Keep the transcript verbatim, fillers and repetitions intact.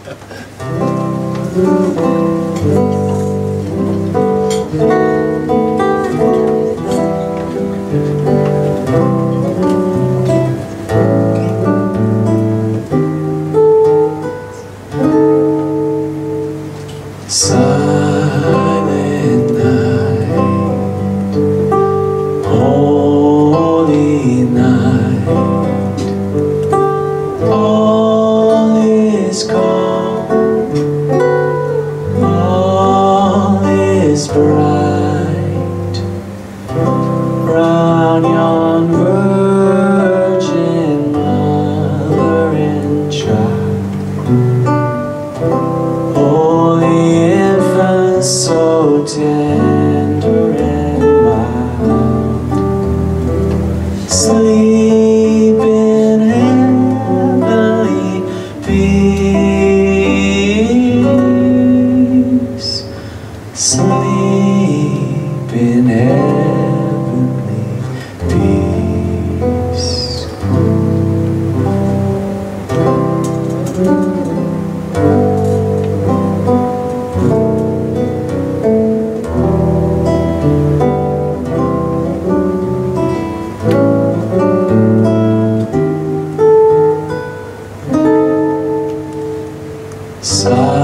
Silent night, holy night, all is calm, all is bright, round yon virgin mother and child. Holy infant, so tender and mild, sleep in heavenly peace, sleep in heavenly peace. Silent